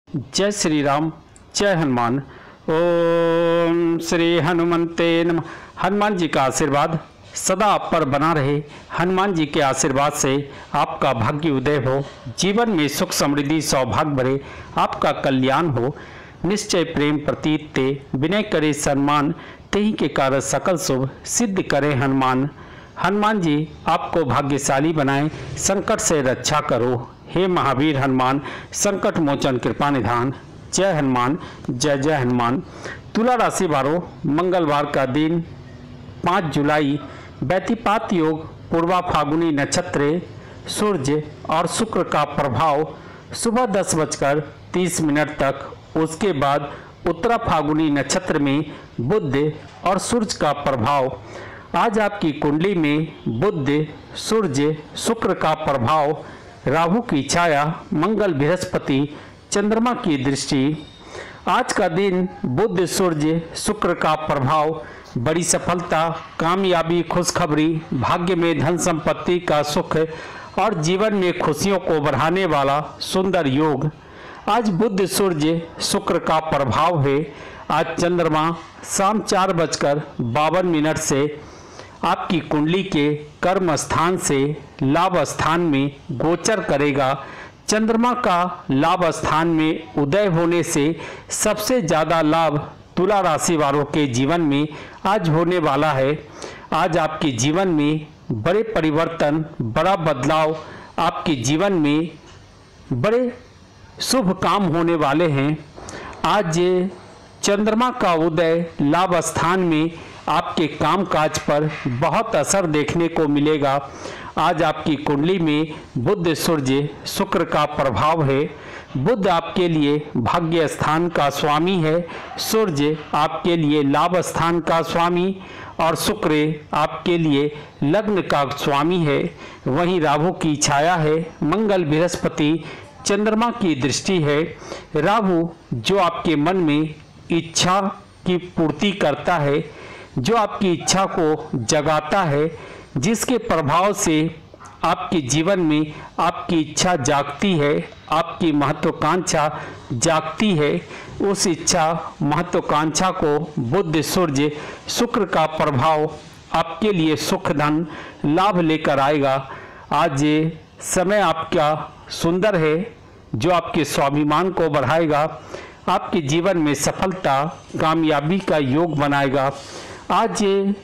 जय श्री राम, जय हनुमान। ओम श्री हनुमंते नमः। हनुमान जी का आशीर्वाद सदा आप पर बना रहे। हनुमान जी के आशीर्वाद से आपका भाग्य उदय हो, जीवन में सुख समृद्धि सौभाग्य बढ़े, आपका कल्याण हो। निश्चय प्रेम प्रतीत ते विनय करे सम्मान, तेहि के कारण सकल शुभ सिद्ध करे हनुमान। हनुमान जी आपको भाग्यशाली बनाए, संकट से रक्षा करो। हे महावीर हनुमान, संकट मोचन कृपा निधान। जय हनुमान, जय जय हनुमान। तुला राशि वालों, मंगलवार का दिन 5 जुलाई, व्यतिपात योग, पूर्वा फागुनी नक्षत्र, सूर्य और शुक्र का प्रभाव सुबह 10:30 तक। उसके बाद उत्तरा फागुनी नक्षत्र में बुध और सूर्य का प्रभाव। आज आपकी कुंडली में बुध, सूर्य, शुक्र का प्रभाव, राहु की छाया, मंगल, बृहस्पति, चंद्रमा की दृष्टि। आज का दिन बुध, सूर्य, शुक्र का प्रभाव, बड़ी सफलता, कामयाबी, खुशखबरी, भाग्य में धन संपत्ति का सुख और जीवन में खुशियों को बढ़ाने वाला सुंदर योग। आज बुध, सूर्य, शुक्र का प्रभाव है। आज चंद्रमा शाम 4:52 से आपकी कुंडली के कर्म स्थान से लाभ स्थान में गोचर करेगा। चंद्रमा का लाभ स्थान में उदय होने से सबसे ज़्यादा लाभ तुला राशि वालों के जीवन में आज होने वाला है। आज आपके जीवन में बड़े परिवर्तन, बड़ा बदलाव, आपके जीवन में बड़े शुभ काम होने वाले हैं। आज चंद्रमा का उदय लाभ स्थान में आपके कामकाज पर बहुत असर देखने को मिलेगा। आज आपकी कुंडली में बुध, सूर्य, शुक्र का प्रभाव है। बुध आपके लिए भाग्य स्थान का स्वामी है, सूर्य आपके लिए लाभ स्थान का स्वामी और शुक्र आपके लिए लग्न का स्वामी है। वहीं राहु की छाया है, मंगल, बृहस्पति, चंद्रमा की दृष्टि है। राहु जो आपके मन में इच्छा की पूर्ति करता है, जो आपकी इच्छा को जगाता है, जिसके प्रभाव से आपके जीवन में आपकी इच्छा जागती है, आपकी महत्वाकांक्षा जागती है। उस इच्छा महत्वाकांक्षा को बुध, सूर्य, शुक्र का प्रभाव आपके लिए सुख, धन, लाभ लेकर आएगा। आज ये समय आपका सुंदर है, जो आपके स्वाभिमान को बढ़ाएगा, आपके जीवन में सफलता, कामयाबी का योग बनाएगा। आज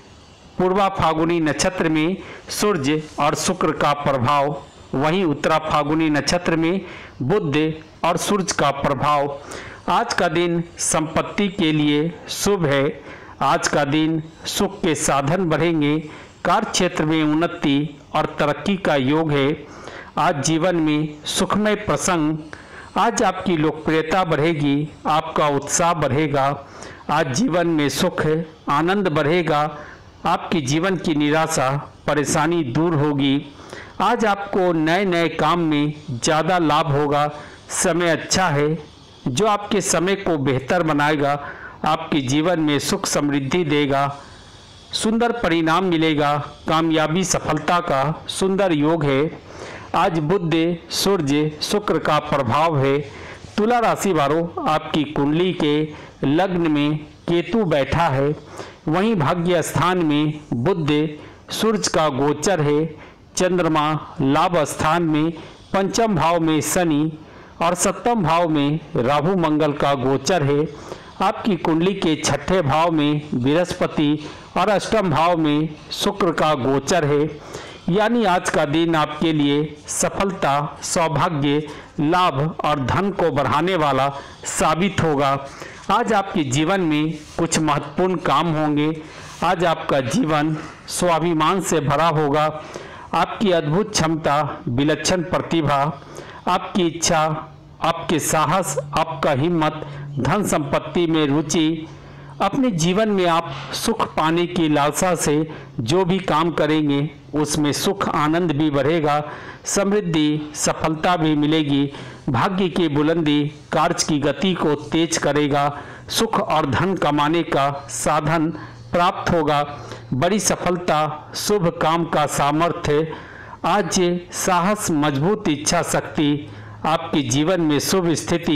पूर्वा फागुनी नक्षत्र में सूर्य और शुक्र का प्रभाव, वहीं उत्तरा फागुनी नक्षत्र में बुध और सूर्य का प्रभाव। आज का दिन संपत्ति के लिए शुभ है। आज का दिन सुख के साधन बढ़ेंगे, कार्य क्षेत्र में उन्नति और तरक्की का योग है। आज जीवन में सुखमय प्रसंग, आज आपकी लोकप्रियता बढ़ेगी, आपका उत्साह बढ़ेगा। आज जीवन में सुख, आनंद बढ़ेगा, आपकी जीवन की निराशा, परेशानी दूर होगी। आज आपको नए नए काम में ज़्यादा लाभ होगा। समय अच्छा है, जो आपके समय को बेहतर बनाएगा, आपके जीवन में सुख समृद्धि देगा, सुंदर परिणाम मिलेगा। कामयाबी, सफलता का सुंदर योग है। आज बुध, सूर्य, शुक्र का प्रभाव है। तुला राशि वालों, आपकी कुंडली के लग्न में केतु बैठा है, वहीं भाग्य स्थान में बुध, सूर्य का गोचर है। चंद्रमा लाभ स्थान में पंचम भाव में शनि और सप्तम भाव में राहु मंगल का गोचर है। आपकी कुंडली के छठे भाव में बृहस्पति और अष्टम भाव में शुक्र का गोचर है। यानी आज का दिन आपके लिए सफलता, सौभाग्य, लाभ और धन को बढ़ाने वाला साबित होगा। आज आपके जीवन में कुछ महत्वपूर्ण काम होंगे। आज आपका जीवन स्वाभिमान से भरा होगा। आपकी अद्भुत क्षमता, विलक्षण प्रतिभा, आपकी इच्छा, आपके साहस, आपका हिम्मत, धन संपत्ति में रुचि, अपने जीवन में आप सुख पाने की लालसा से जो भी काम करेंगे उसमें सुख, आनंद भी बढ़ेगा, समृद्धि, सफलता भी मिलेगी। भाग्य की बुलंदी कार्य की गति को तेज करेगा। सुख और धन कमाने का साधन प्राप्त होगा। बड़ी सफलता, शुभ काम का सामर्थ्य, आज साहस, मजबूत इच्छा शक्ति, आपके जीवन में शुभ स्थिति,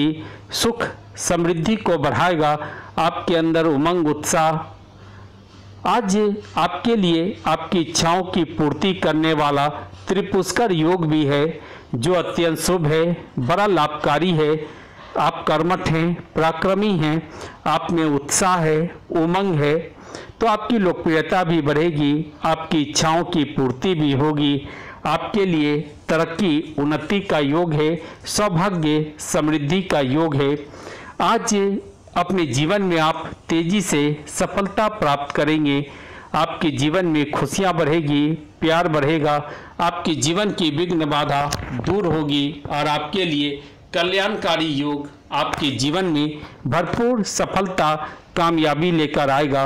सुख समृद्धि को बढ़ाएगा, आपके अंदर उमंग उत्साह। आज आपके लिए आपकी इच्छाओं की पूर्ति करने वाला त्रिपुष्कर योग भी है, जो अत्यंत शुभ है, बड़ा लाभकारी है। आप कर्मठ हैं, पराक्रमी हैं, आप में उत्साह है, उमंग है, तो आपकी लोकप्रियता भी बढ़ेगी, आपकी इच्छाओं की पूर्ति भी होगी। आपके लिए तरक्की उन्नति का योग है, सौभाग्य समृद्धि का योग है। आज अपने जीवन में आप तेजी से सफलता प्राप्त करेंगे, आपके जीवन में खुशियां बढ़ेगी, प्यार बढ़ेगा, आपके जीवन की विघ्न बाधा दूर होगी और आपके लिए कल्याणकारी योग आपके जीवन में भरपूर सफलता कामयाबी लेकर आएगा।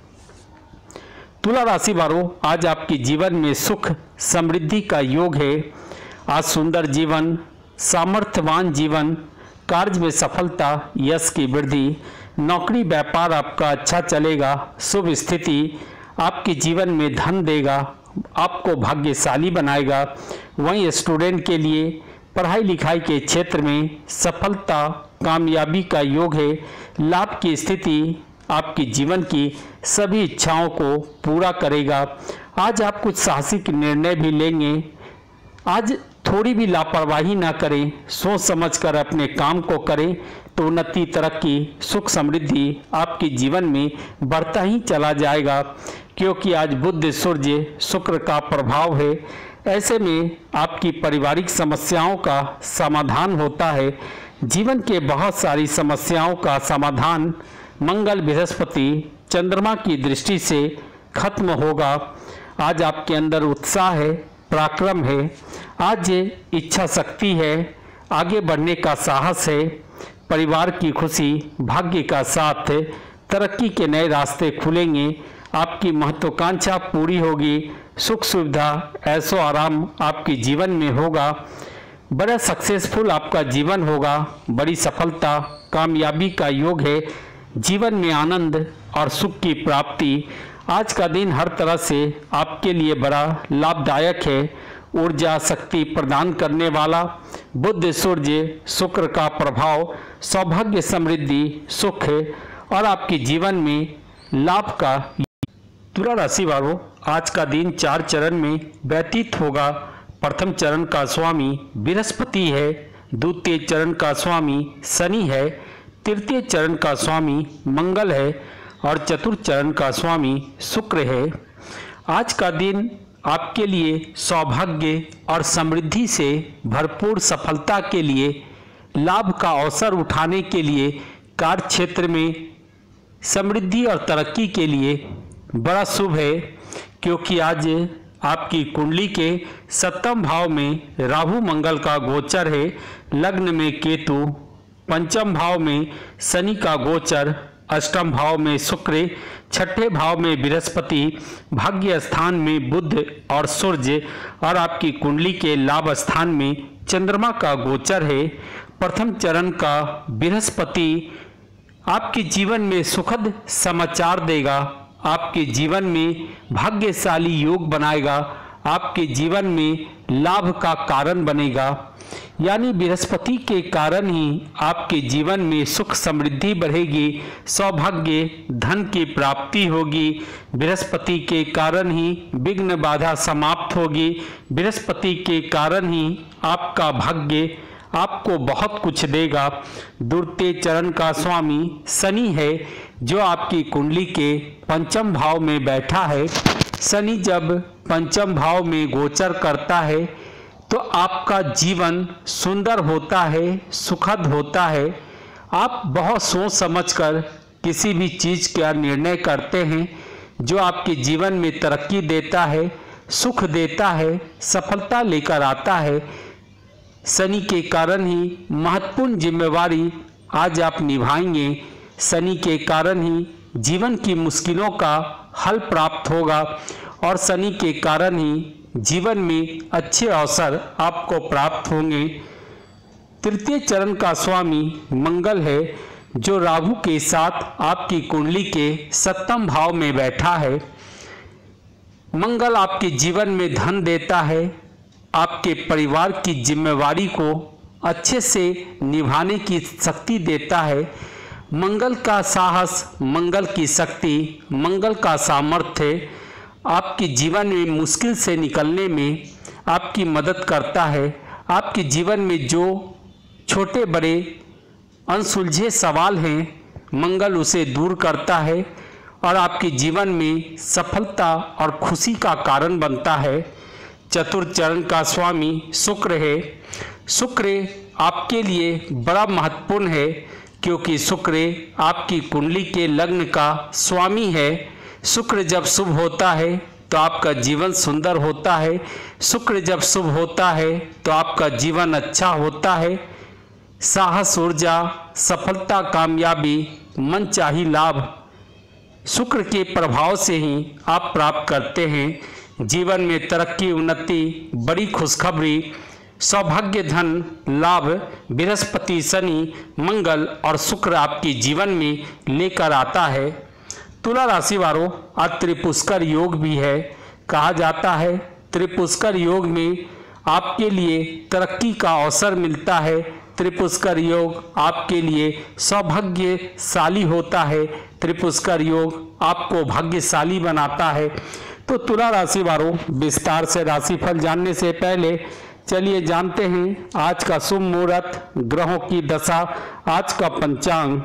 तुला राशि वालों, आज आपके जीवन में सुख समृद्धि का योग है। आज सुंदर जीवन, सामर्थ्यवान जीवन, कार्य में सफलता, यश की वृद्धि, नौकरी व्यापार आपका अच्छा चलेगा, शुभ स्थिति आपके जीवन में धन देगा, आपको भाग्यशाली बनाएगा। वहीं स्टूडेंट के लिए पढ़ाई लिखाई के क्षेत्र में सफलता कामयाबी का योग है। लाभ की स्थिति आपके जीवन की सभी इच्छाओं को पूरा करेगा। आज आप कुछ साहसिक निर्णय भी लेंगे। आज थोड़ी भी लापरवाही ना करें, सोच समझकर अपने काम को करें तो उन्नति तरक्की सुख समृद्धि आपके जीवन में बढ़ता ही चला जाएगा, क्योंकि आज बुध सूर्य शुक्र का प्रभाव है। ऐसे में आपकी पारिवारिक समस्याओं का समाधान होता है। जीवन के बहुत सारी समस्याओं का समाधान मंगल बृहस्पति चंद्रमा की दृष्टि से खत्म होगा। आज आपके अंदर उत्साह है, पराक्रम है, आज इच्छा शक्ति है, आगे बढ़ने का साहस है, परिवार की खुशी, भाग्य का साथ, तरक्की के नए रास्ते खुलेंगे, आपकी महत्वाकांक्षा पूरी होगी, सुख सुविधा ऐशो आराम आपके जीवन में होगा, बड़ा सक्सेसफुल आपका जीवन होगा, बड़ी सफलता कामयाबी का योग है। जीवन में आनंद और सुख की प्राप्ति। आज का दिन हर तरह से आपके लिए बड़ा लाभदायक है। ऊर्जा शक्ति प्रदान करने वाला बुध सूर्य शुक्र का प्रभाव सौभाग्य समृद्धि सुख और आपके जीवन में लाभ का। तुला राशि वालों, आज का दिन 4 चरण में व्यतीत होगा। प्रथम चरण का स्वामी बृहस्पति है, द्वितीय चरण का स्वामी शनि है, तृतीय चरण का स्वामी मंगल है और चतुर्थ चरण का स्वामी शुक्र है। आज का दिन आपके लिए सौभाग्य और समृद्धि से भरपूर सफलता के लिए, लाभ का अवसर उठाने के लिए, कार्य क्षेत्र में समृद्धि और तरक्की के लिए बड़ा शुभ है, क्योंकि आज आपकी कुंडली के 7वें भाव में राहु मंगल का गोचर है, लग्न में केतु, पंचम भाव में शनि का गोचर, अष्टम भाव में शुक्र, छठे भाव में बृहस्पति, भाग्य स्थान में बुध और सूर्य और आपकी कुंडली के लाभ स्थान में चंद्रमा का गोचर है। प्रथम चरण का बृहस्पति आपके जीवन में सुखद समाचार देगा, आपके जीवन में भाग्यशाली योग बनाएगा, आपके जीवन में लाभ का कारण बनेगा। यानी बृहस्पति के कारण ही आपके जीवन में सुख समृद्धि बढ़ेगी, सौभाग्य धन की प्राप्ति होगी। बृहस्पति के कारण ही विघ्न बाधा समाप्त होगी। बृहस्पति के कारण ही आपका भाग्य आपको बहुत कुछ देगा। द्वितीय चरण का स्वामी शनि है, जो आपकी कुंडली के पंचम भाव में बैठा है। शनि जब पंचम भाव में गोचर करता है तो आपका जीवन सुंदर होता है, सुखद होता है। आप बहुत सोच समझकर किसी भी चीज़ का निर्णय करते हैं, जो आपके जीवन में तरक्की देता है, सुख देता है, सफलता लेकर आता है। शनि के कारण ही महत्वपूर्ण जिम्मेवारी आज आप निभाएंगे। शनि के कारण ही जीवन की मुश्किलों का हल प्राप्त होगा और शनि के कारण ही जीवन में अच्छे अवसर आपको प्राप्त होंगे। तृतीय चरण का स्वामी मंगल है, जो राहु के साथ आपकी कुंडली के 7वें भाव में बैठा है। मंगल आपके जीवन में धन देता है, आपके परिवार की जिम्मेवारी को अच्छे से निभाने की शक्ति देता है। मंगल का साहस, मंगल की शक्ति, मंगल का सामर्थ्य आपके जीवन में मुश्किल से निकलने में आपकी मदद करता है। आपके जीवन में जो छोटे बड़े अनसुलझे सवाल हैं, मंगल उसे दूर करता है और आपके जीवन में सफलता और खुशी का कारण बनता है। चतुर्थ चरण का स्वामी शुक्र है। शुक्र आपके लिए बड़ा महत्वपूर्ण है क्योंकि शुक्र आपकी कुंडली के लग्न का स्वामी है। शुक्र जब शुभ होता है तो आपका जीवन सुंदर होता है। शुक्र जब शुभ होता है तो आपका जीवन अच्छा होता है। साहस, ऊर्जा, सफलता, कामयाबी, मनचाही लाभ शुक्र के प्रभाव से ही आप प्राप्त करते हैं। जीवन में तरक्की, उन्नति, बड़ी खुशखबरी, सौभाग्य, धन, लाभ बृहस्पति, शनि, मंगल और शुक्र आपके जीवन में लेकर आता है। तुला राशि वालों, आज त्रिपुष्कर योग भी है। कहा जाता है त्रिपुष्कर योग में आपके लिए तरक्की का अवसर मिलता है। त्रिपुष्कर योग आपके लिए सौभाग्यशाली होता है। त्रिपुष्कर योग आपको भाग्यशाली बनाता है। तो तुला राशि वालों, विस्तार से राशिफल जानने से पहले चलिए जानते हैं आज का शुभ मुहूर्त, ग्रहों की दशा, आज का पंचांग।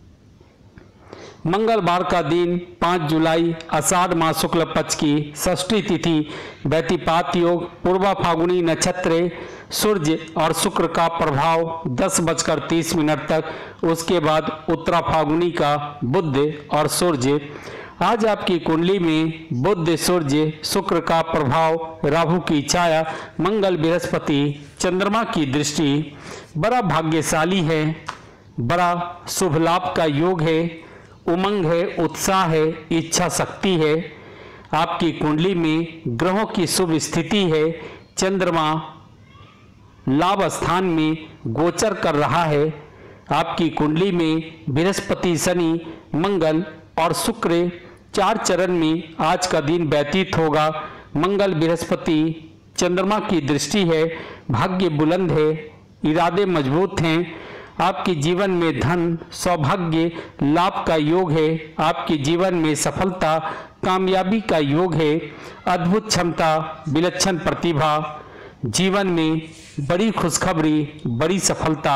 मंगलवार का दिन 5 जुलाई, आषाढ़ मास शुक्ल पक्ष की षष्ठी तिथि, व्यतिपात योग, पूर्वा फागुनी नक्षत्र, सूर्य और शुक्र का प्रभाव 10:30 तक, उसके बाद उत्तरा फागुनी का बुध और सूर्य। आज आपकी कुंडली में बुध, सूर्य, शुक्र का प्रभाव, राहु की छाया, मंगल, बृहस्पति, चंद्रमा की दृष्टि बड़ा भाग्यशाली है। बड़ा शुभ लाभ का योग है। उमंग है, उत्साह है, इच्छा शक्ति है। आपकी कुंडली में ग्रहों की शुभ स्थिति है। चंद्रमा लाभ स्थान में गोचर कर रहा है। आपकी कुंडली में बृहस्पति, शनि, मंगल और शुक्र 4 चरण में आज का दिन व्यतीत होगा। मंगल, बृहस्पति, चंद्रमा की दृष्टि है। भाग्य बुलंद है, इरादे मजबूत हैं। आपके जीवन में धन, सौभाग्य, लाभ का योग है। आपके जीवन में सफलता, कामयाबी का योग है। अद्भुत क्षमता, विलक्षण प्रतिभा, जीवन में बड़ी खुशखबरी, बड़ी सफलता।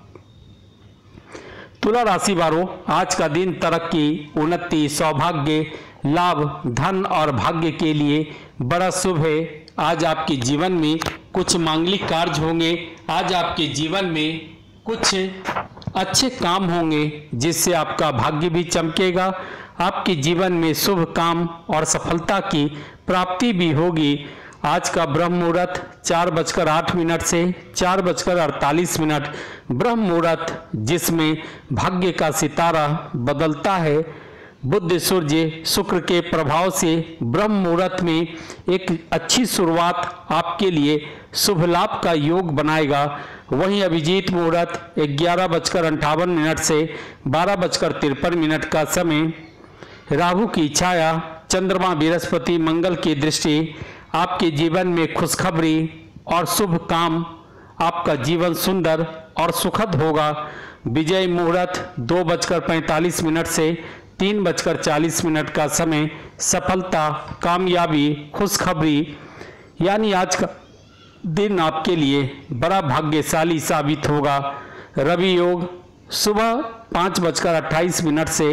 तुला राशि वालों, आज का दिन तरक्की, उन्नति, सौभाग्य, लाभ, धन और भाग्य के लिए बड़ा शुभ है। आज आपके जीवन में कुछ मांगलिक कार्य होंगे। आज आपके जीवन में कुछ अच्छे काम होंगे जिससे आपका भाग्य भी चमकेगा। आपके जीवन में शुभ काम और सफलता की प्राप्ति भी होगी। आज का ब्रह्म मुहूर्त 4:08 से 4:48 ब्रह्म मुहूर्त, जिसमें भाग्य का सितारा बदलता है। बुध, सूर्य, शुक्र के प्रभाव से ब्रह्म मुहूर्त में एक अच्छी शुरुआत आपके लिए शुभ लाभ का योग बनाएगा। वहीं अभिजीत मुहूर्त 11:58 से 12:53 का समय, राहु की छाया, चंद्रमा, बृहस्पति, मंगल की दृष्टि आपके जीवन में खुशखबरी और शुभ काम, आपका जीवन सुंदर और सुखद होगा। विजय मुहूर्त 2:45 से 3:40 का समय, सफलता, कामयाबी, खुशखबरी, यानी आज का दिन आपके लिए बड़ा भाग्यशाली साबित होगा। रवि योग सुबह 5:28 से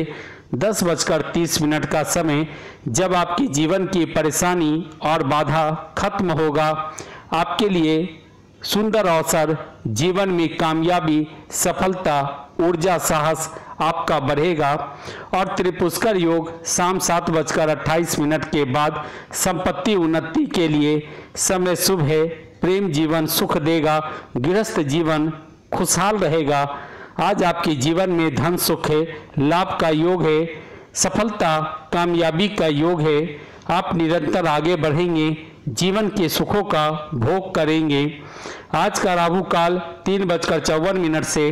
10:30 का समय, जब आपके जीवन की परेशानी और बाधा खत्म होगा। आपके लिए सुंदर अवसर, जीवन में कामयाबी, सफलता, ऊर्जा, साहस आपका बढ़ेगा। और त्रिपुष्कर योग शाम 7:28 के बाद संपत्ति उन्नति के लिए समय शुभ है। प्रेम जीवन सुख देगा। गृहस्थ जीवन खुशहाल रहेगा। आज आपके जीवन में धन, सुख है, लाभ का योग है, सफलता, कामयाबी का योग है। आप निरंतर आगे बढ़ेंगे, जीवन के सुखों का भोग करेंगे। आज का राहु काल 3:54 से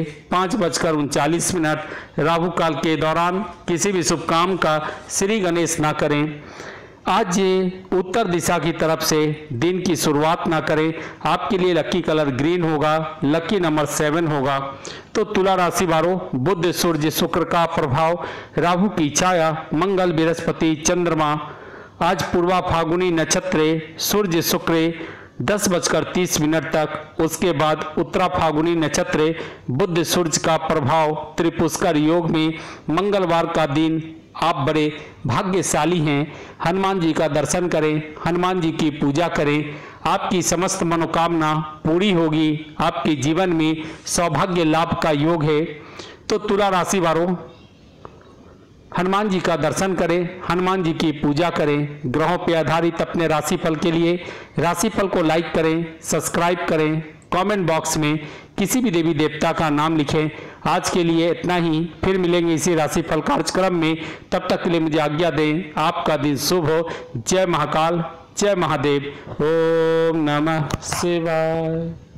5:39। राहु काल के दौरान किसी भी शुभ काम का श्री गणेश ना करें। आज ये उत्तर दिशा की तरफ से दिन की शुरुआत ना करें। आपके लिए लकी कलर ग्रीन होगा, लकी नंबर 7 होगा। तो तुला राशि वालों, बुध सूर्य शुक्र का प्रभाव, राहु की छाया, मंगल बृहस्पति चंद्रमा, आज पूर्वा फागुनी नक्षत्र, सूर्य शुक्र 10:30 तक, उसके बाद उत्तरा फागुनी नक्षत्र, बुध सूर्य का प्रभाव, त्रिपुष्कर योग में मंगलवार का दिन। आप बड़े भाग्यशाली हैं। हनुमान जी का दर्शन करें, हनुमान जी की पूजा करें, आपकी समस्त मनोकामना पूरी होगी। आपके जीवन में सौभाग्य लाभ का योग है। तो तुला राशि वालों, हनुमान जी का दर्शन करें, हनुमान जी की पूजा करें। ग्रहों पर आधारित अपने राशिफल के लिए राशिफल को लाइक करें, सब्सक्राइब करें, कमेंट बॉक्स में किसी भी देवी देवता का नाम लिखें। आज के लिए इतना ही, फिर मिलेंगे इसी राशिफल कार्यक्रम में। तब तक के लिए मुझे आज्ञा दें। आपका दिन शुभ हो। जय महाकाल, जय महादेव। ओम नमः शिवाय।